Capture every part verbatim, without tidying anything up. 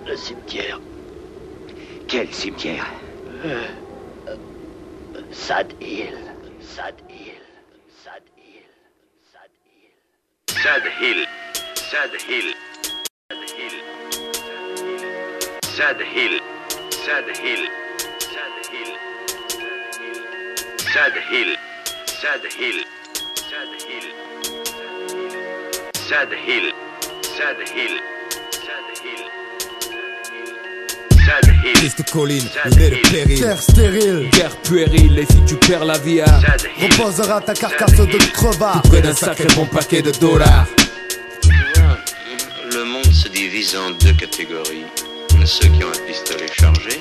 Le cimetière. Quel cimetière? euh, euh, Sad Hill. Sad Hill. Sad Hill. Sad Hill. Sad Hill. Sad Hill. Sad Hill. Sad Hill. Sad Hill. Sad Hill. Sad Hill. Sad Hill. Sad Hill. Sad Hill. Triste colline, où naît le péril. Terre stérile, guerre puérile, et si tu perds la vie à reposera ta carcasse de crevard. près d'un sacré bon paquet de dollars. Tu vois, le monde se divise en deux catégories. Ceux qui ont un pistolet chargé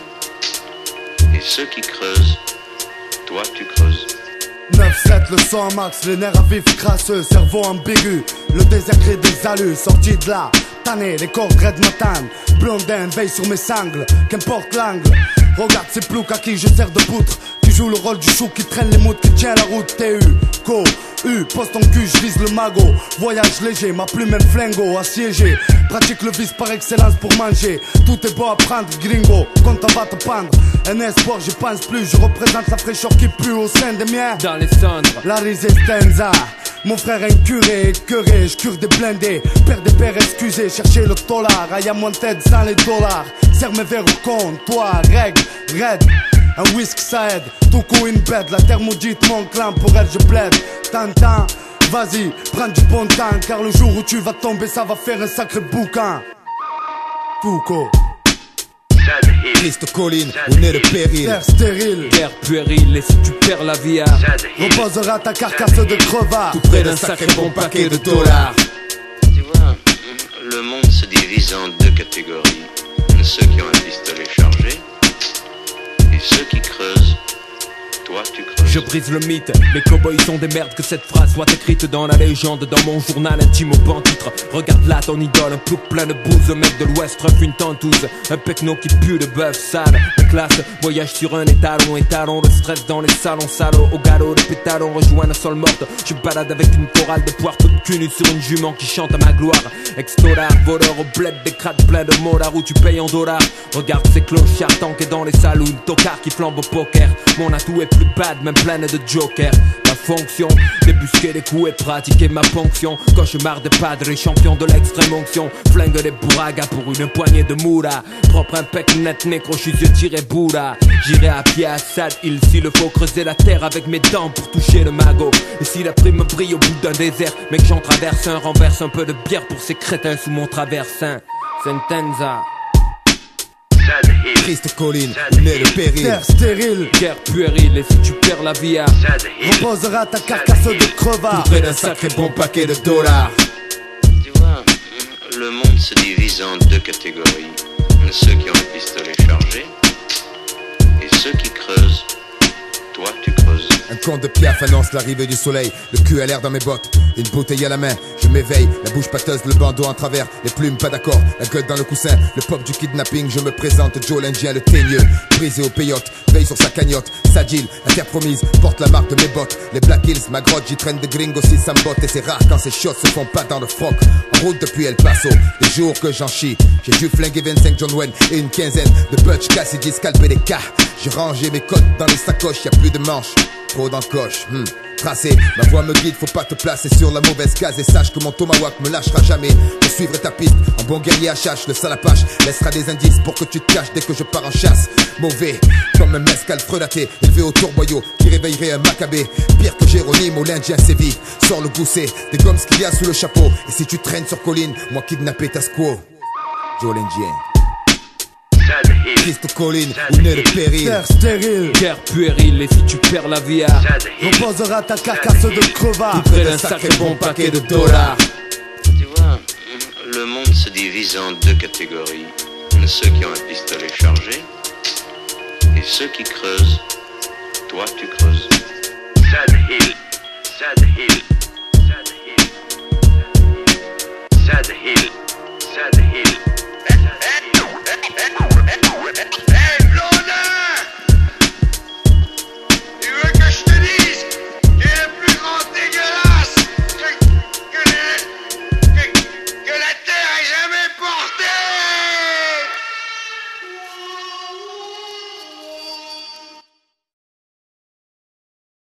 et ceux qui creusent. Toi, tu creuses. neuf sept, le sang max, les nerfs à vif crasseux, cerveau ambigu. Le désert crée des alus, sorti de là. Tanné, les cordes red matin. Blondin veille sur mes sangles, qu'importe l'angle. Regarde ces ploucs à qui je sers de poutre, qui joue le rôle du chou qui traîne les moutes, qui tient la route. T U, co, U, poste en cul, je vise le magot. Voyage léger, ma plume même flingo, assiégé. Pratique le vice par excellence pour manger. Tout est beau à prendre, gringo, quand on va te pendre. Un espoir, j'y pense plus, je représente la fraîcheur qui pue au sein des miens. Dans les cendres, La résistenza. Mon frère est incuré, écœuré, je cure des blindés. Père des pères excusez, cherchez le dollar. Aïe à mon tête sans les dollars. Serre mes verres au comptoir, règle, raide. Un whisk ça aide, tout coup une bête. La terre maudite mon clan, pour elle je plaide. Tintin, vas-y, prends du bon temps. Car le jour où tu vas tomber, ça va faire un sacré bouquin. Foucault. Sad Hill. Triste colline, où naît le péril. Terre stérile, guerre puérile, et si tu perds la vie à Sad Hill. reposera ta carcasse de crevard. Tout près d'un sacré bon paquet de dollars. Tu vois, le monde se divise en deux catégories. Ceux qui ont un pistolet chargé et ceux qui creusent. Toi, tu creuses. je brise le mythe, les cowboys sont des merdes. Que cette phrase soit écrite dans la légende, dans mon journal intime au ban titre. Regarde là ton idole, un plouc plein de bouse. Un mec de l'ouest refait une tentouse, un pecno qui pue de bœuf sale. La classe, voyage sur un étalon, étalon de stress dans les salons salauds. Au galop de pétalons, rejoint la sol morte. Je balade avec une chorale de poires toute cul nue sur une jument qui chante à ma gloire. Ex-dollar, voleur au bled, des crades pleins de molards où tu payes en dollars. Regarde ces clochards tankés dans les saloons, tocards qui flambent au poker. Mon atout est plus bad, même pleine de jokers. Ma fonction, débusquer les coups et pratiquer ma ponction. Cauchemar des padres, champions de l'extrême onction. Flingue les bourragas pour une poignée de moula. Propre impec net, nécro, je suis yeux tiré boula. J'irai à pied à Sad Hill s'il le faut, creuser la terre avec mes dents pour toucher le magot. Et si la prime brille au bout d'un désert, mec j'en traverse un, renverse un peu de bière pour ces crétins sous mon traversin. Sentenza. Sad Hill. Triste colline, où naît le péril. Terre stérile, Guerre puérile, et si tu perds la vie à Sad Hill. reposera ta carcasse de crevard. Tout près d'un sacré bon paquet de dollars. Tu vois, le monde se divise en deux catégories. Ceux qui ont un pistolet chargé et ceux qui creusent. Toi, tu creuses. Un conte de Piaf annonce l'arrivée du soleil. Le cul à l'air dans mes bottes, une bouteille à la main. Je m'éveille, la bouche pâteuse, le bandeau en travers. Les plumes pas d'accord, la gueule dans le coussin. Le pop du kidnapping, je me présente. Joe l'Indien, le teigneux, brisé au peyote. Veille sur sa cagnotte, Sad Hill, la terre promise. Porte la marque de mes bottes. Les Black Hills, ma grotte, j'y traîne des gringos si ça me botte. Et c'est rare quand ces shots se font pas dans le froc. En route depuis El Paso, les jours que j'en chie. J'ai dû flinguer vingt-cinq John Wayne et une quinzaine de Butch Cassidy, scalper des cas. J'ai rangé mes codes dans les sacoches, y'a plus de manches. Trop d'encoche, hmm. Tracé, ma voix me guide, faut pas te placer sur la mauvaise case. Et sache que mon tomahawk me lâchera jamais. Je suivrai ta piste, en bon guerrier H H. Le salapache laissera des indices pour que tu te caches dès que je pars en chasse. Mauvais, comme un mescal frelaté, élevé au tourboyau, qui réveillerait un macabé. Pire que Jérônime, l'Indien sévit. Sors le gousset, des gommes qu'il y a sous le chapeau. Et si tu traînes sur colline, moi kidnapper ta squaw. Joe l'Indien. Sad Hill. Triste colline, où naît le péril. Terre stérile, guerre puérile, et si tu perds la vie à Sad Hill. reposera ta carcasse de crevard. près d'un sacré bon paquet de dollars. Tu vois, le monde se divise en deux catégories. Ceux qui ont un pistolet chargé et ceux qui creusent. Toi, tu creuses. Sad Hill. Sad Hill. Sad Hill. Sad Hill. Sad Hill. Sad Hill.